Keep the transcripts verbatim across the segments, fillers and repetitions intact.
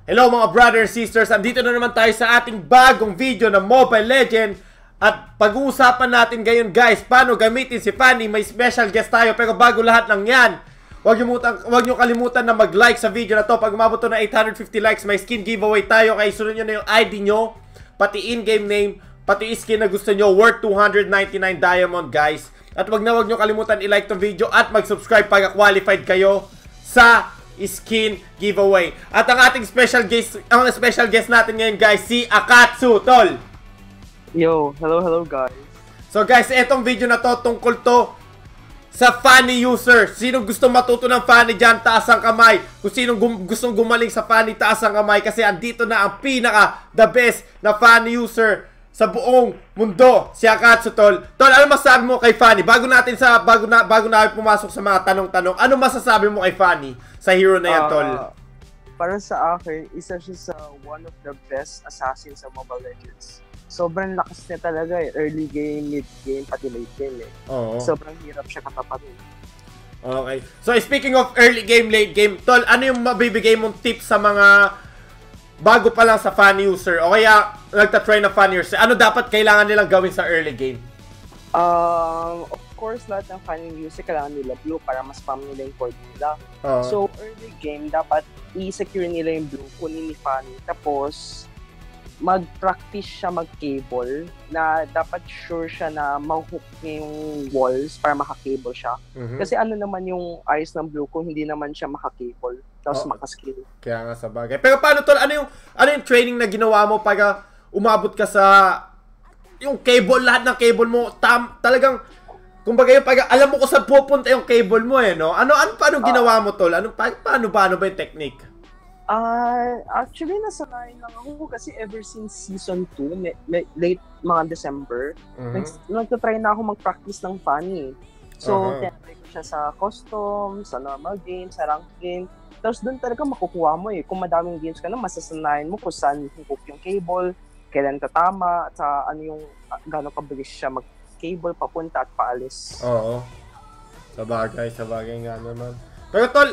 Hello mga brothers and sisters, andito na naman tayo sa ating bagong video ng Mobile Legends. At pag-uusapan natin ngayon guys, paano gamitin si Fanny. May special guest tayo, pero bago lahat ng yan, Huwag nyo, mutang, huwag nyo kalimutan na mag-like sa video na to. Pag umabot to na eight hundred fifty likes, may skin giveaway tayo. Kaya sunod nyo na yung I D nyo, pati in-game name, pati skin na gusto nyo, worth two hundred ninety-nine diamond guys. At wag na wag nyo kalimutan i-like tong video at mag-subscribe pag qualified kayo sa skin giveaway. At ang ating special guest, ang special guest natin ngayon guys, si Akatsu, tol. Yo, hello, hello guys. So guys, etong video na to tungkol to sa Fanny user. Sino gusto matuto ng Fanny dyan, taas ang kamay. Kung sino gum gustong gumaling sa Fanny, taas ang kamay. Kasi andito na ang pinaka the best na Fanny user sa buong mundo, si Akatsu, tol. Tol, ano masasabi mo kay Fanny? Bago natin sa bago na bago na pumasok sa mga tanong-tanong, ano masasabi mo kay Fanny sa hero na yan, tol? Uh, para sa akin, isa siya sa one of the best assassins sa Mobile Legends. Sobrang lakas niya talaga eh. Early game, mid game, pati late game eh. Oo. Sobrang hirap siya katapatin. Okay. So speaking of early game, late game, tol, ano yung mabibigay mong tips sa mga bago pa lang sa Fanny user o kaya nagtatry na Fanny user? Ano dapat kailangan nilang gawin sa early game? Um, of course, lahat ng Fanny user kailangan nila blue para mas spam nila yung cord nila. Uh-huh. So early game, dapat i-secure nila yung blue, kunin ni Fanny. Tapos mag-practice siya mag-cable na dapat sure siya na ma-hook niya yung walls para maka-cable siya. Mm-hmm. Kasi ano naman yung ayos ng blue kung hindi naman siya maka-cable tapos oh, maka-skill. Kaya nga sa bagay. Pero paano tol? Ano yung, ano yung training na ginawa mo para umabot ka sa yung cable, lahat ng cable mo, tam, talagang kumbaga yung pag alam mo kung saan pupunta yung cable mo eh, no? Ano, ano paano ginawa mo tol? Ano, pa, paano ba? Ano ba yung technique? Uh, actually, nasanayin lang ako kasi ever since season two, may, may, late mga December, mm-hmm. nagtatry na ako mag-practice ng Fanny. So, uh-huh. tinatry ko siya sa custom, sa normal game, sa ranked game. Tapos doon talaga makukuha mo eh. Kung madaming games ka na, masasanayin mo kung saan hook yung cable, kailan tatama, at sa ano yung uh, gano'ng kabilis siya mag-cable, papunta at paalis. Oo. Sa bagay, sa bagay nga naman. Pero tol,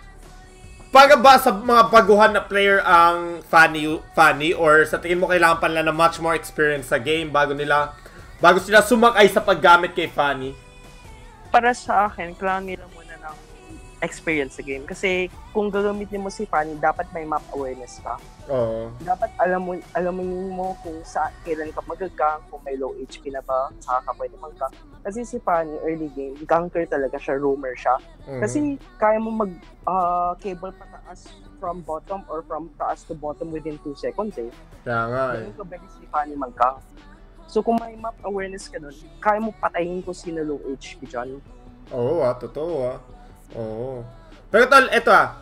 para ba sa mga baguhan na player ang Fanny, Fanny or sa tingin mo kailangan pa nila na much more experience sa game bago nila bago sila sumakay sa paggamit kay Fanny? Para sa akin, kailangan nila muna ng experience sa game. Kasi kung gagamitin mo si Fanny, dapat may map awareness ka. Oo. Dapat alam mo, alam mo kung sa kailan ka mag-gang, kung may low H P na ba, saka ka pwede mag-gang. Kasi si Fanny, early game, ganker talaga siya, roamer siya. Mm-hmm. Kasi kaya mo mag uh, cable pataas from bottom or from taas to bottom within two seconds eh. Kaya nga eh. Kaya ka ba si Fanny mag-gang? So kung may map awareness ka nun, kaya mo patayin kung sino low H P dyan. Oo ah, totoo ah. Oo. Pero tol, eto ah.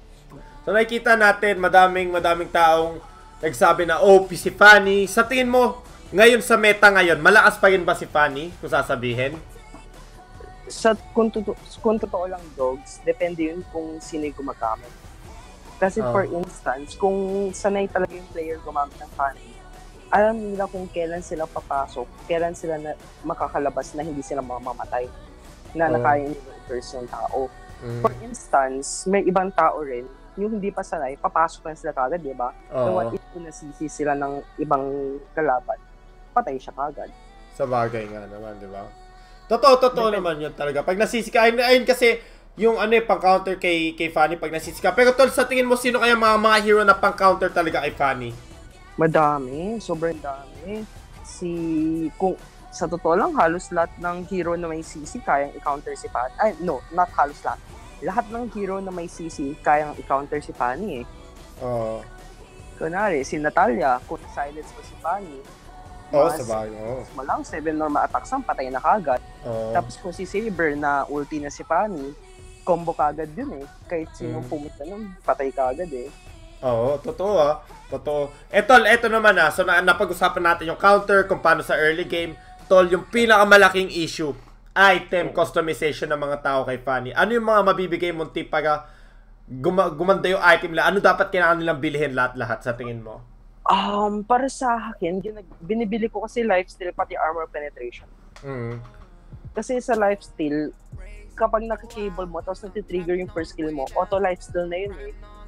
So nakikita natin, madaming madaming taong nagsabi na O P si Fanny. Sa tingin mo, ngayon sa meta ngayon, malakas pa rin ba si Fanny kung sasabihin? Sa, kung, tuto, kung totoo lang dogs, depende yun kung sino yung gumagamit. Kasi oh. for instance, kung sanay talaga yung player gumamit ng Fanny, alam nila kung kailan sila papasok, kailan sila na, makakalabas na hindi sila mamamatay, na oh. nakaya nila i-curse yung tao. Mm. For instance, may ibang tao rin, yung hindi pa sanay, papasok na sila kagad, di ba? Oh. So what if kung nasisi sila ng ibang kalaban, patay siya kagad. Sa bagay nga naman, di ba? Totoo, totoo Depende. naman yun talaga. Pag nasisika, ayun, ayun kasi yung ano eh, pang-counter kay, kay Fanny pag nasisika. Pero tol, sa tingin mo, sino kaya mga mga hero na pang-counter talaga kay Fanny? Madami, sobrang dami. Si, kung sa totoo lang, halos lahat ng hero na may C C kayang i-counter si Fanny. Ay, no, not halos lahat. Lahat ng hero na may C C kayang i-counter si Fanny eh. Oo. Uh. Kunwari, si Natalia, kung silence mo si Fanny, Oo, oh, sa bagay. Oh. Malang seven normal attacks ang patay na kagad. Oh. Tapos kung si Saber na ulti na si Fanny, combo kagad yun eh. Kahit sinong mm. pumunta nun, patay kagad eh. Oo, totoo ah. Totoo. Eto, eto naman ah. So na, napag-usapan natin yung counter, kung paano sa early game. Tol, yung pinakamalaking issue, item customization ng mga tao kay Fanny. Ano yung mga mabibigay mong tip para guma gumanda yung item nila? Ano dapat kailangan nilang bilhin lahat-lahat sa tingin mo? Um, para sa akin, binibili ko kasi lifesteal pati armor penetration. Mm. Kasi sa lifesteal, kapag naka-cable mo tapos nag-trigger yung first skill mo, auto lifesteal na yun eh.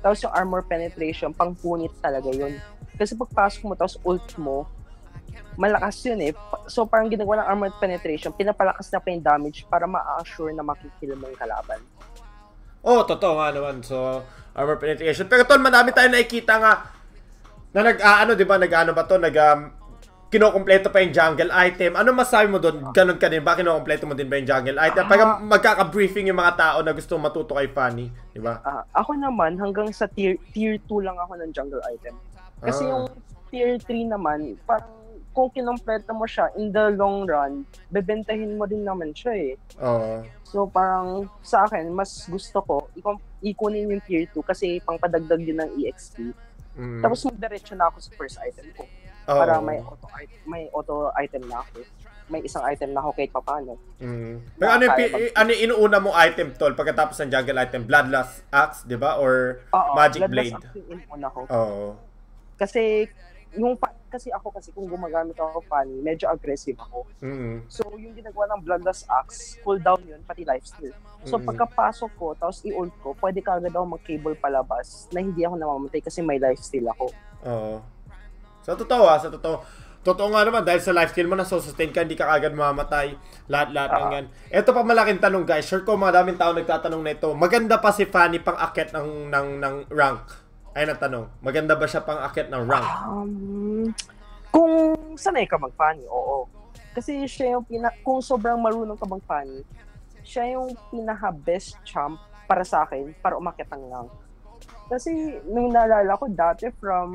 Tapos yung armor penetration, pang punit talaga yun. Kasi pagpasok mo, tapos ult mo, malakas yun eh. So parang ginagawa ng armor penetration, pinapalakas na pa yung damage para ma-assure na makikill mo yung kalaban. Oh, totoo nga naman. So, armor penetration. Pero tol, madami tayo nakikita nga na nag-aano, di ba? Nag-ano ba to? Nag, um, kinokompleto pa yung jungle item. Ano masabi mo doon? Ganon ka din ba? Kinokompleto mo din ba yung jungle item? Pag magkaka-briefing yung mga tao na gusto matuto kay Fanny, di ba? Uh, ako naman, hanggang sa tier tier two lang ako ng jungle item. Kasi ah. yung tier three naman, parang kung kinompleto mo siya, in the long run, bebentahin mo din naman siya eh. Oo. So parang sa akin, mas gusto ko, ikunin yung tier two kasi pangpadagdag din ng E X P. Mm. Tapos magdiretso na ako sa first item ko. Oh. Para may auto may auto item na ako. May isang item na ako kahit papaano. Mm. Pero ano yung, ano yung inuuna mong item, tol, pagkatapos ng jungle item? Bloodlust Axe, di ba? Or Oo, Magic Blade? Blade? Axe yung inuuna ko. Oo. Kasi yung kasi ako kasi kung gumagamit ako Fanny, medyo aggressive ako. Mm-hmm. So yung ginagawa ng Bloodlust Axe, cooldown yun, pati lifesteal. So mm-hmm. pagkapasok ko, tapos i-ult ko, pwede ka agad ako mag-cable palabas na hindi ako namamatay kasi may lifesteal ako. Oo. Sa totoo ah, sa totoo. Totoo nga naman, dahil sa lifesteal mo na sustain ka, hindi ka agad mamamatay. Lahat-lahat uh-huh. ng yan. Ito pa malaking tanong guys, sure ko mga daming tao nagtatanong na ito. Maganda pa si Fanny pang akit ng, ng, ng rank? Ay na tanong, maganda ba siya pang akit ng rank? Um, kung sanay ka mag-Fanny, oo. Kasi siya yung pina, kung sobrang marunong ka mag-Fanny, siya yung pinaka-best champ para sa akin, para umakit ang rank. Kasi nung naalala ko dati from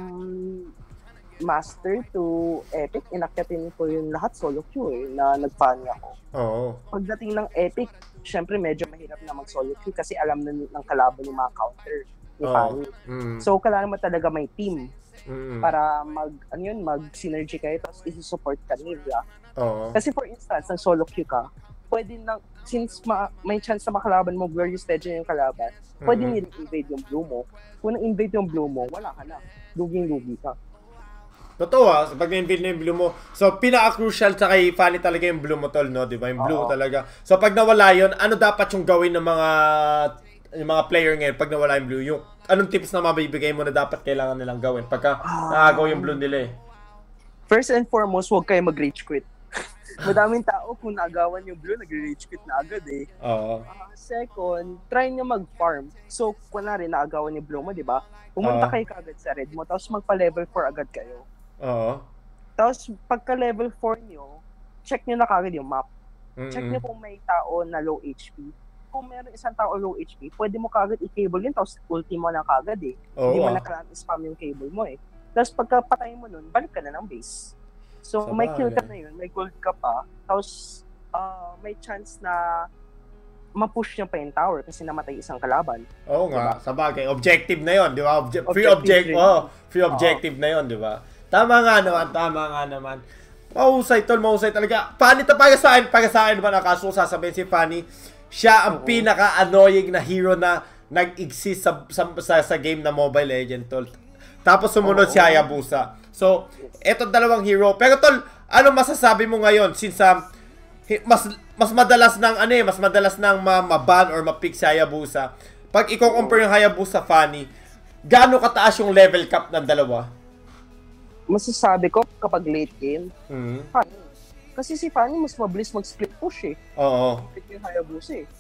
Master to Epic, inakyatin ko yung lahat solo queue eh, na nag-Fanny ako. Oo. Pagdating ng Epic, syempre medyo mahirap na mag-solo queue kasi alam na ng kalaban yung mga counter. Oh, mm. So kailangan mo talaga may team mm. para mag ano yun, mag-synergy kayo tapos i-support ka nila. Oh. Kasi for instance, ng solo queue ka, pwede nang since ma- may chance na makalaban mo Glorious Legend yung kalaban, mm-hmm. pwede nila-invade yung blue mo. Kung na-invade yung blue mo, wala ka na. Luging-lugi ka. Totoo ah, pag na-invade na yung blue mo. So, pinaka-crucial sa kay Fanny talaga yung blue mo tol, no? Diba? Yung blue oh. talaga. So, pag nawala yun, ano dapat yung gawin ng mga yung mga player ngayon pag nawala yung blue? Yung anong tips na mabibigay mo na dapat kailangan nilang gawin pagka um, nakagaw yung blue nila eh? First and foremost, huwag kayo mag-rage quit. Madaming tao kung naagawan yung blue, nag-rage quit na agad eh. Oo. Uh, second, try nyo mag-farm. So, kunwari naagawan yung blue mo, di ba? Pumunta uh, kayo kagad sa red mo, tapos magpa-level four agad kayo. Oo. Tapos, pagka-level four nyo, check nyo na kagad yung map. Mm-hmm. Check nyo kung may tao na low H P. Kung meron isang tao low H P, pwede mo kagad i-cable yun, tapos ulti mo na kagad eh. Oh, hindi mo ah. na kailangan spam yung cable mo eh. Tapos pagkapatay mo nun, balik ka na ng base. So, Sabagay. May kill ka na yun, may gold ka pa, tapos uh, may chance na ma-push niya pa yung tower kasi namatay isang kalaban. Oo nga, diba? Sabagay. Objective na yun, di ba? Obje- free objective, oh, free objective uh-huh. na yun, di ba? Tama nga naman, tama nga naman. Mahusay tol, mahusay talaga. Fanny, para sa akin, para sa akin ba nakaso sasabihin si Fanny, siya ang uh-huh. pinaka-annoying na hero na nag-exist sa, sa, sa, sa game na Mobile Legends, tol. Tapos sumunod uh-huh. si Hayabusa. So, eto dalawang hero. Pero tol, ano masasabi mo ngayon since um, mas mas madalas nang ano eh, mas madalas nang ma-ban or ma-pick si Hayabusa. Pag i-compare yung Hayabusa Fanny, gaano kataas yung level cap ng dalawa? Masasabi ko kapag late game, mm-hmm. Fanny. Kasi si Fanny mas mabilis mag-split push eh. Oo. Split yung Hayabusa eh.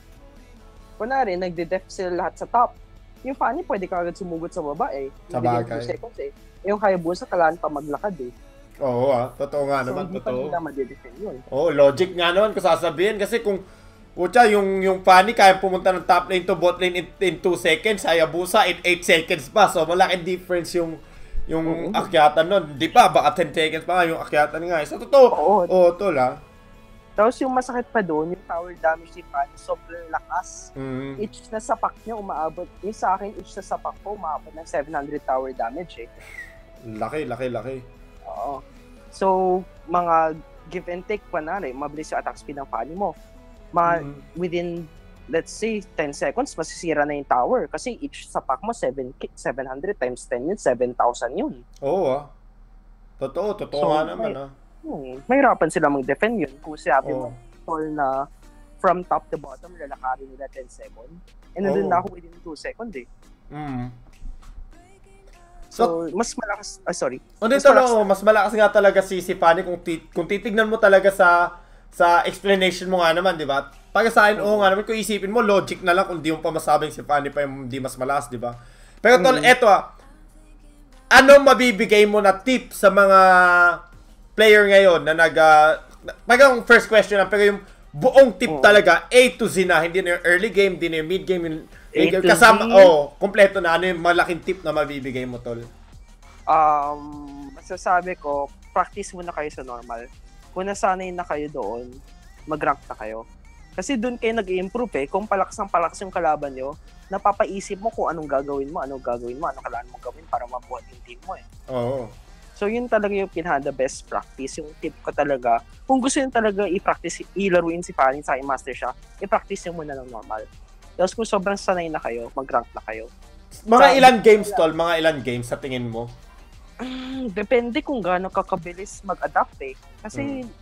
Kunwari, nagde-def sila lahat sa top. Yung Fanny pwede ka agad sumugot sa baba eh. Sa bagay. Seconds eh. Yung Hayabusa kailangan pa maglakad eh. Oo ah, totoo nga so, naman, hindi totoo. So hindi pa nila madedefend yun. Oo, logic nga naman kung sasabihin. Kasi kung, utya, yung, yung Fanny kaya pumunta ng top lane to bot lane in, in two seconds, Hayabusa in eight seconds pa. So malaking difference yung yung uh-huh. akyatan nun. Di pa, baka ten seconds pa nga yung akyatan nga. So totoo, oo, oo tol ah. Tapos yung masakit pa doon, yung tower damage ni Fanny, sobrang lakas. Mm-hmm. Each na sapak niya umaabot. Yung sa akin, each na sapak ko umaabot ng seven hundred tower damage eh. Laki, laki, laki. Oo. So, mga give and take pa na rin, mabilis yung attack speed ng Fanny mo. Mga, mm-hmm. within, let's say, ten seconds, masisira na yung tower. Kasi each sapak mo, seven hundred times ten yun, seven thousand yun. Oo ah. Totoo, totoo so, nga naman may, ah. Hmm, mahirapan sila mag-defend yun. Kung sabi oh. mo, tol na from top to bottom, lalakarin nila ten seconds. And nandun oh. na ako within two seconds eh. Mm. So, mas malakas, ah, sorry. O dito, mas, no, mas malakas nga talaga si, si Fanny kung, ti, kung titignan mo talaga sa sa explanation mo nga naman, di ba? Para sa akin, oo nga naman, kung isipin mo, logic na lang kung di mo pa masabing si Fanny pa yung di mas malakas, di ba? Pero tol, mm. eto ah, ano mabibigay mo na tip sa mga player ngayon na nag, uh, parang first question lang, pero yung buong tip oh. talaga, A to Z na, hindi na yung early game, hindi na yung mid game, yung game, kasama, oh, kompleto na, ano yung malaking tip na mabibigay mo, tol? Um, masasabi ko, practice muna kayo sa normal. Kung nasanay na kayo doon, mag-rank na kayo. Kasi doon kayo nag-i-improve eh. Kung palakas ng palakas yung kalaban nyo, napapaisip mo kung anong gagawin mo, anong gagawin mo, anong kailangan mo gawin para mabuhat yung team mo eh. Oo. So yun talaga yung pinaka the best practice. Yung tip ko talaga, kung gusto nyo talaga i-practice, ilaruin si Fanny sa i-master siya, i-practice nyo muna ng normal. Tapos kung sobrang sanay na kayo, mag-rank na kayo. Mga sa, ilan games, tol? Mga ilan games sa tingin mo? Um, depende kung gaano kakabilis mag-adapt eh. Kasi hmm.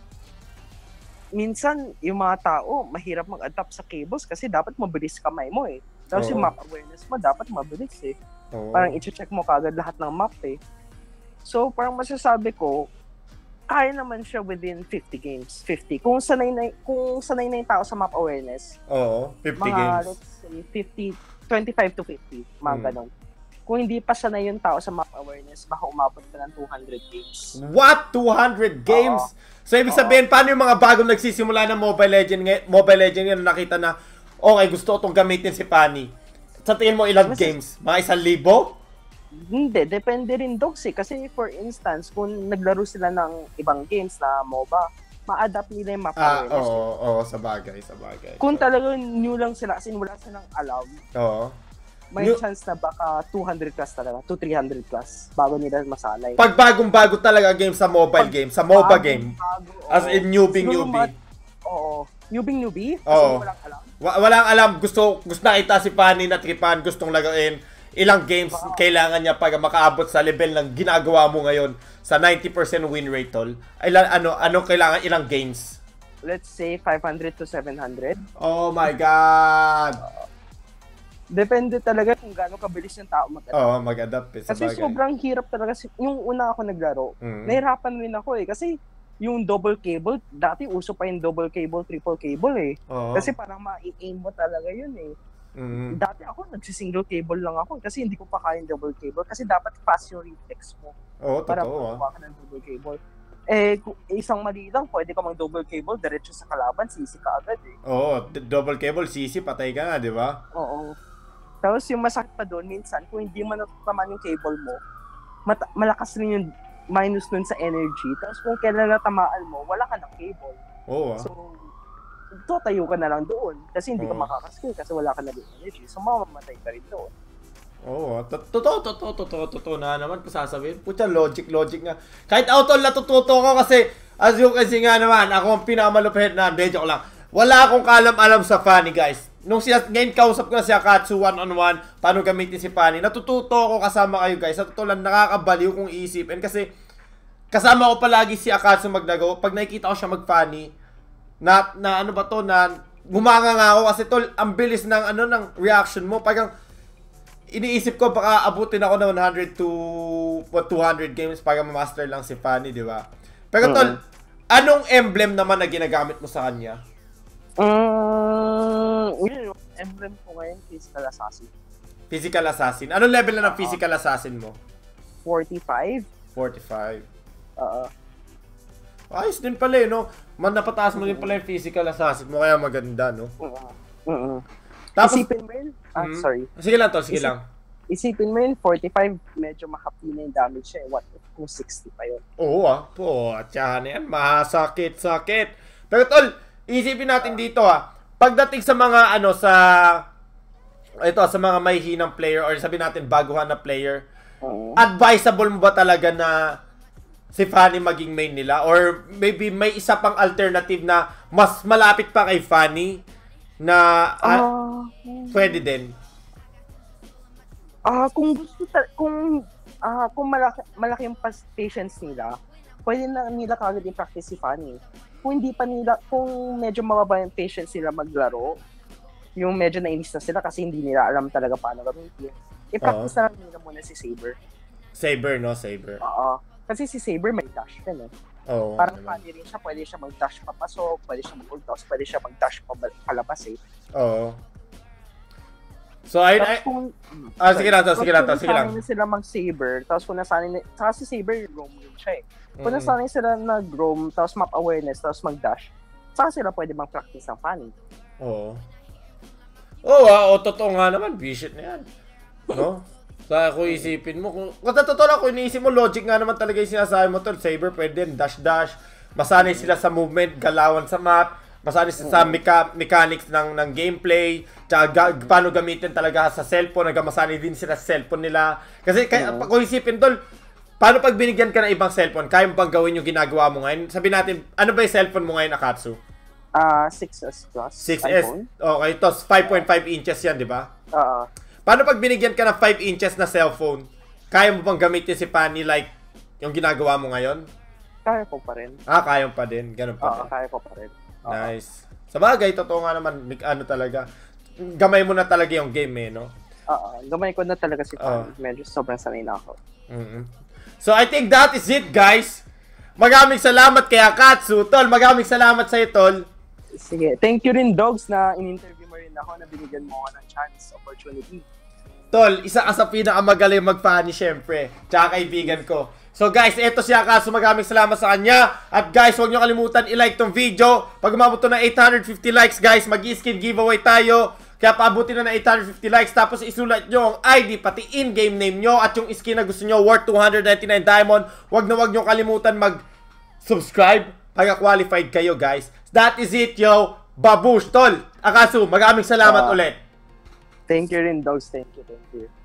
minsan yung mga tao mahirap mag-adapt sa cables kasi dapat mabilis kamay mo eh. Tapos oh. yung map awareness mo dapat mabilis eh. Oh. Parang i-check mo kagad lahat ng map eh. So parang masasabi ko, kaya naman siya within fifty games. fifty. Kung sanay na, kung sanay na yung tao sa map awareness. Oo, fifty mga, games. Let's say fifty, twenty-five to fifty. Mga hmm. ganun. Kung hindi pa sanay yung tao sa map awareness, baka umabot ka ng two hundred games. What? two hundred games? Uh, so, ibig sabihin, uh, paano yung mga bagong nagsisimula ng Mobile Legends, Mobile Legends yun, nakita na, okay, gusto itong gamitin si Fanny. Sa tingin mo, ilang mas, games? Mga isang libo? Hindi, depende rin dogs eh. Kasi for instance, kung naglaro sila ng ibang games na MOBA, ma-adapt nila yung map ah, awareness. Oo, oo, oo, sa bagay, sa bagay. Kung talagang new lang sila, as in wala silang alam. Oo. May New... chance na baka two hundred plus talaga, two three hundred plus bago nila masanay. Pag bagong-bago talaga game sa mobile Pag game, sa MOBA game. Bago, as in newbie siguro newbie. Mat- oo. Newbie newbie? Oo. Walang alam. W- walang alam, gusto gusto nakita si Fanny na tripan, gustong lagain. Ilang games wow. kailangan niya para makaabot sa level ng ginagawa mo ngayon sa ninety percent win rate, tol. Ilan ano ano kailangan ilang games? Let's say five hundred to seven hundred. Oh my god. Uh, Depende talaga kung gaano kabilis yung tao mag-adapt. Oo, mag-adapt eh, sa Kasi bagay. sobrang hirap talaga. Yung una ako naglaro, mm. nahirapan rin ako eh. Kasi yung double cable, dati uso pa yung double cable, triple cable eh. Oo. Kasi parang ma-aim mo talaga yun eh. Mm. Dati ako, nagsisingle cable lang ako kasi hindi ko pa kaya yung double cable. Kasi dapat fast yung reflex mo. Oo, para totoo para ka ng double cable. Eh, isang mali lang, pwede ka mang double cable, diretso sa kalaban, sisi ka agad eh. Oo, double cable, sisi, patay ka nga, di ba? Oo. Tapos yung masakit pa doon, minsan, kung hindi man natataman yung cable mo, mat- malakas rin yung minus nun sa energy. Tapos kung kailan natamaan mo, wala ka ng cable. Oo. So, tatayo ka na lang doon. Kasi hindi Oo. ka makakaskill kasi wala ka na doon energy. So, mamamatay ka rin doon. Oo. Totoo, totoo, totoo, totoo na naman kung sasabihin. Pucha, logic, logic nga. Kahit auto, natututo ko kasi, as you can see nga naman, ako ang pinakamalupit na, medyo ko lang. Wala akong kalam-alam sa Fanny, guys. Nung siya, ngayon kausap ko na si Akatsu one-on-one, paano gamitin si Fanny. Natututo ako kasama kayo, guys. Sa totoo lang, nakakabaliw kung iisipin. Kasi, kasama ko palagi si Akatsu maglago. Pag nakikita ko siya mag-Fanny, na, na ano ba to, na gumanga nga ako. Kasi tol, ang bilis ng, ano, ng reaction mo. Parang, iniisip ko, baka abutin ako ng one hundred to two hundred games para ma-master lang si Fanny, di ba? Pero tol, uh-huh. anong emblem naman na ginagamit mo sa kanya? Um, yun yung emblem ko ngayon, Physical Assassin. Physical Assassin? Anong level na ng uh-huh. Physical Assassin mo? forty-five. forty-five. Oo. Uh-huh. Ayos din pala eh, no? Man, napataas mo uh-huh. din pala yung Physical Assassin mo, kaya maganda, no? Oo. Uh-huh. Uh-huh. Tapos, isipin mo yun? Ah, mm-hmm. sorry. Sige lang, tol, sige Isip, lang. Isipin mo yun, forty-five, medyo mahapdi na yung damage siya. What if kung sixty pa yun? Oo ah. Po, tiyan yan. Masakit, sakit. Pero tol, isipin natin dito ah, pagdating sa mga ano sa ito sa mga may hinang player or sabi natin baguhan na player, uh-huh. advisable mo ba talaga na si Fanny maging main nila or maybe may isa pang alternative na mas malapit pa kay Fanny na uh, uh, pwede din? Ah, uh, kung gusto ta- kung ah uh, kung malaki malaki yung patience nila, pwede na nila kagad i-practice si Fanny. Kung hindi pa nila, kung medyo mababa yung patience sila maglaro, yung medyo nainis na sila kasi hindi nila alam talaga paano gamitin, i-practice uh-huh. na lang nila muna si Saber. Saber, no? Saber. Oo. Kasi si Saber may dash din eh. Oo. Parang naman. funny rin siya, pwede siya mag-dash papasok, pwede siya mag-ultos, pwede siya mag-dash palabas eh. Oo. So, ayun, ay... Kung, Ah, sige lang to, sige lang to, sige lang. Kung nasanay na sila mag-Saber, tapos kung nasanay na... Saka si Saber, roam rin siya eh. Kung Mm. nasanay sila nag-roam, tapos map awareness, tapos mag-dash, saka sila pwede mag-practice ng funny. Oo. Oo, ah, o totoo nga naman, vision na yan. No? Sa kung isipin mo, kung, kung totoo lang, kung iniisip mo, logic nga naman talaga yung sinasabi mo tol, Saber, pwede din, dash-dash, masanay sila sa movement, galawan sa map, masanay sila sa mecha- mechanics ng ng gameplay, tsaka ga- paano gamitin talaga sa cellphone, nagamasanay din sila sa cellphone nila. Kasi kaya, Oo. kung isipin tol, paano pag binigyan ka ng ibang cellphone, kaya mo bang gawin yung ginagawa mo ngayon? Sabi natin, ano ba yung cellphone mo ngayon, Akatsu? Ah, six S Plus. six S. iPhone. Okay, ito five point five inches yan, di ba? Oo. Paano pag binigyan ka ng five inches na cellphone, kaya mo bang gamitin si Fanny like yung ginagawa mo ngayon? Kaya ko pa rin. Ah, kaya mo pa din. Ganun pa Oo, din. kaya ko pa rin. Oo. Nice. Sa bagay, totoo nga naman, ano talaga, gamay mo na talaga yung game eh, no? Oo, gamay ko na talaga si Oo. Fan. Medyo sobrang sanay na ako. Mm-hmm. So, I think that is it, guys. Maraming salamat kay Akatsu. Tol, maraming salamat sa'yo, Tol. Sige, thank you rin, Dogs, na in-interview mo rin ako na binigyan mo ako ng chance, opportunity. Tol, isa ka sa pinakamagaling mag-funny, syempre. Tsaka kaibigan ko. So guys, eto siya Akatsu. Maraming salamat sa kanya. At guys, huwag nyo kalimutan i-like tong video. Pag umabot to ng eight hundred fifty likes, guys, mag-i-skin giveaway tayo. Kaya paabutin na ng eight hundred fifty likes. Tapos isulat nyo ang I D, pati in-game name nyo. At yung skin na gusto nyo, worth two hundred ninety-nine diamond. Huwag na huwag nyo kalimutan mag-subscribe. Pagka-qualified kayo, guys. That is it, yo. Babush, Tol. Akatsu, maraming salamat Uh, ulit. Thank you rin, Dogs. Thank you, thank you.